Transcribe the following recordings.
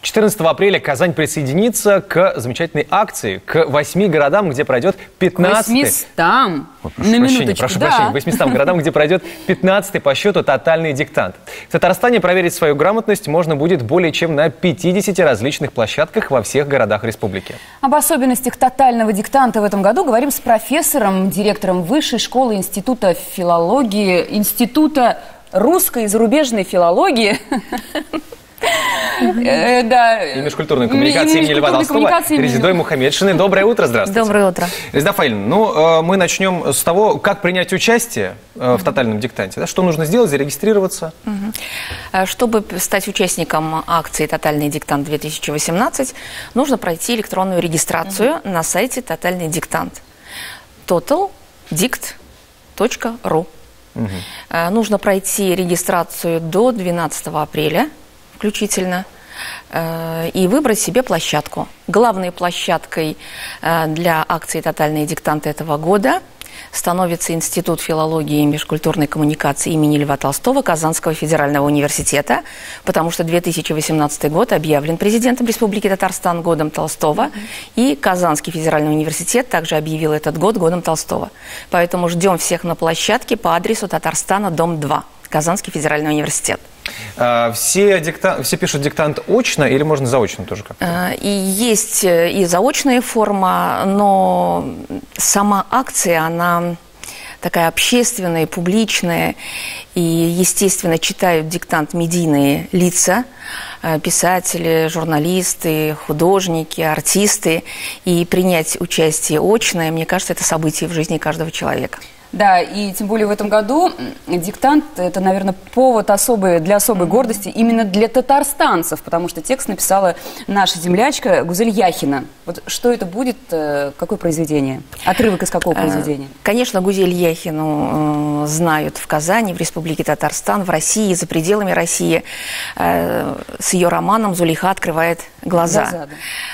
14 апреля Казань присоединится к замечательной акции, к 8 городам, где пройдет 15-й... 800? Прошу прощения, 800 городам, где пройдет 15-й по счету тотальный диктант. В Татарстане проверить свою грамотность можно будет более чем на 50 различных площадках во всех городах республики. Об особенностях тотального диктанта в этом году говорим с профессором, директором Высшей школы Института филологии, Института русской и зарубежной филологии. И межкультурной коммуникации имени Льва Толстого Резидой Мухаммедшиной. Доброе утро, здравствуйте. Доброе утро. Резида Фаильевна, мы начнем с того, как принять участие в тотальном диктанте. Да? Что нужно сделать, зарегистрироваться? Чтобы стать участником акции «Тотальный диктант 2018», нужно пройти электронную регистрацию на сайте «Тотальный диктант» totaldict.ru. Нужно пройти регистрацию до 12 апреля включительно и выбрать себе площадку. Главной площадкой для акции «Тотальные диктанты» этого года становится Институт филологии и межкультурной коммуникации имени Льва Толстого Казанского федерального университета, потому что 2018 год объявлен президентом Республики Татарстан годом Толстого, и Казанский федеральный университет также объявил этот год годом Толстого. Поэтому ждем всех на площадке по адресу Татарстана, дом 2, Казанский федеральный университет. Все пишут диктант очно или можно заочно тоже как-то? И есть и заочная форма, но сама акция, она такая общественная, публичная, и, естественно, читают диктант медийные лица, писатели, журналисты, художники, артисты, и принять участие очное, мне кажется, это событие в жизни каждого человека. Да, и тем более в этом году диктант – это, наверное, повод для особой гордости именно для татарстанцев, потому что текст написала наша землячка Гузель Яхина. Вот что это будет, какое произведение? Отрывок из какого произведения? Конечно, Гузель Яхину знают в Казани, в Республике Татарстан, в России, за пределами России. С ее романом «Зулейха открывает глаза».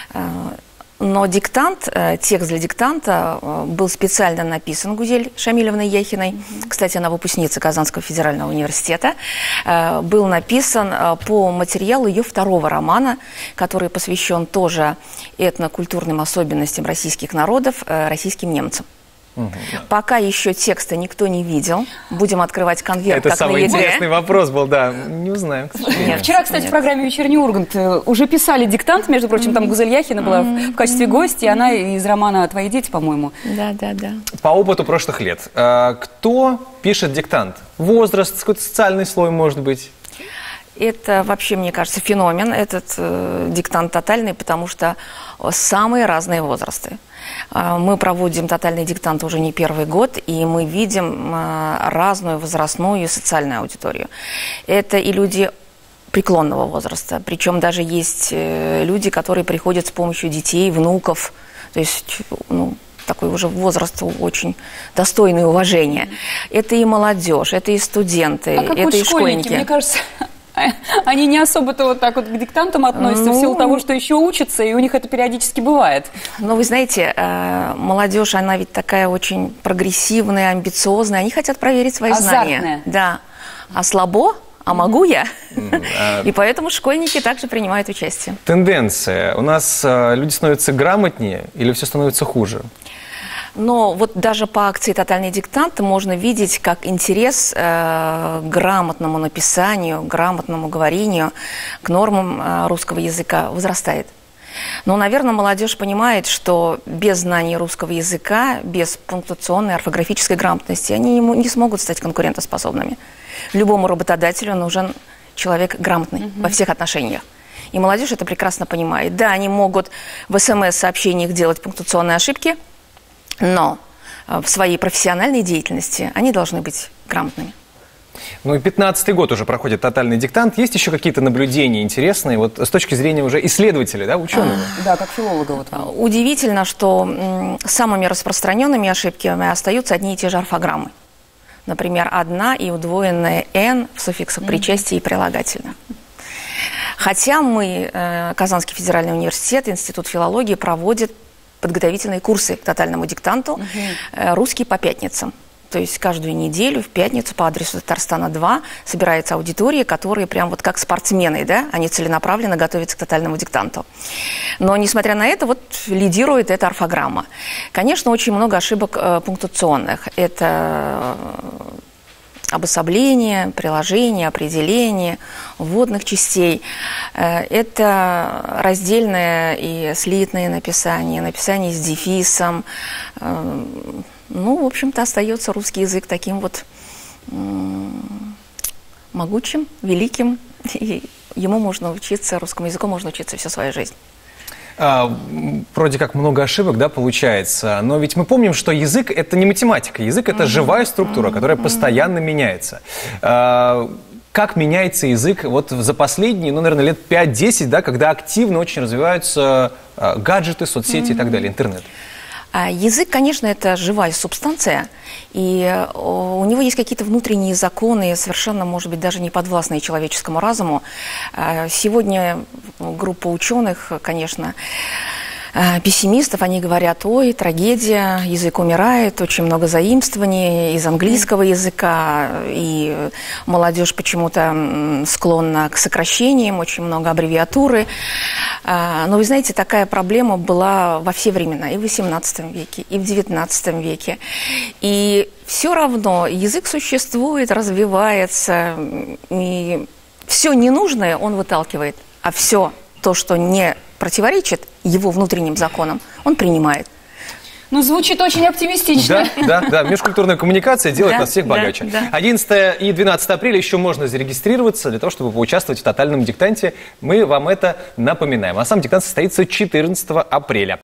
Но диктант, текст для диктанта был специально написан Гузель Шамилевной Яхиной. Кстати, она выпускница Казанского федерального университета. Был написан по материалу ее второго романа, который посвящен тоже этнокультурным особенностям российских народов, российским немцам. Пока еще текста никто не видел. Будем открывать конверт. Это самый интересный вопрос был, да. Не узнаем. Вчера, кстати, в программе «Вечерний Ургант» уже писали диктант, между прочим, там Гузель Яхина была в качестве гостя, она из романа «Твои дети», по-моему. Да. По опыту прошлых лет, кто пишет диктант? Возраст, какой-то социальный слой, может быть? Это вообще, мне кажется, феномен, этот диктант тотальный, потому что самые разные возрасты. Мы проводим тотальный диктант уже не первый год, и мы видим разную возрастную и социальную аудиторию. Это и люди преклонного возраста, причем даже есть люди, которые приходят с помощью детей, внуков, то есть, такой уже возраст очень достойный уважения. Это и молодежь, это и студенты, это и школьники. Мне кажется, они не особо-то вот так вот к диктантам относятся в силу того, что еще учатся, и у них это периодически бывает. Но вы знаете, молодежь, она ведь такая очень прогрессивная, амбициозная, они хотят проверить свои знания. Да. А слабо? А могу я? И поэтому школьники также принимают участие. Тенденция. У нас люди становятся грамотнее или все становится хуже? Но вот даже по акции «Тотальный диктант» можно видеть, как интерес к грамотному написанию, грамотному говорению, к нормам русского языка возрастает. Но, наверное, молодежь понимает, что без знания русского языка, без пунктуационной, орфографической грамотности они не смогут стать конкурентоспособными. Любому работодателю нужен человек грамотный во всех отношениях. И молодежь это прекрасно понимает. Да, они могут в СМС-сообщениях делать пунктуационные ошибки, но в своей профессиональной деятельности они должны быть грамотными. Ну и 15-й год уже проходит тотальный диктант. Есть еще какие-то наблюдения интересные, вот с точки зрения уже исследователей, да, ученого? Да, как филолога. Вот вам. Удивительно, что самыми распространенными ошибками остаются одни и те же орфограммы. Например, одна и удвоенная «н» в суффиксах причастия и прилагательных. Хотя мы, Казанский федеральный университет, Институт филологии, проводит подготовительные курсы к тотальному диктанту «Русский по пятницам». То есть каждую неделю в пятницу по адресу Татарстана 2 собирается аудитория, которые прям вот как спортсмены, да, они целенаправленно готовятся к тотальному диктанту. Но, несмотря на это, вот лидирует эта орфограмма. Конечно, очень много ошибок пунктуационных. Это обособление, приложение, определение, вводных частей. Это раздельное и слитное написание, написание с дефисом. Ну, в общем-то, остается русский язык таким вот могучим, великим. И ему можно учиться, русскому языку можно учиться всю свою жизнь. Вроде как много ошибок, да, получается, но ведь мы помним, что язык – это не математика, язык – это живая структура, которая постоянно меняется. Как меняется язык вот за последние, ну, наверное, лет 5-10, да, когда активно очень развиваются гаджеты, соцсети и так далее, интернет? Язык, конечно, это живая субстанция, и у него есть какие-то внутренние законы, совершенно, может быть, даже не подвластные человеческому разуму. Сегодня группа ученых, конечно, пессимистов, они говорят: ой, трагедия, язык умирает, очень много заимствований из английского языка, и молодежь почему-то склонна к сокращениям, очень много аббревиатуры. Но вы знаете, такая проблема была во все времена, и в XVIII веке, и в XIX веке. И все равно язык существует, развивается, и все ненужное он выталкивает, а все то, что не противоречит его внутренним законам, он принимает. Ну, звучит очень оптимистично. Да, межкультурная коммуникация делает нас всех богаче. 11 и 12 апреля еще можно зарегистрироваться для того, чтобы поучаствовать в тотальном диктанте. Мы вам это напоминаем. А сам диктант состоится 14 апреля.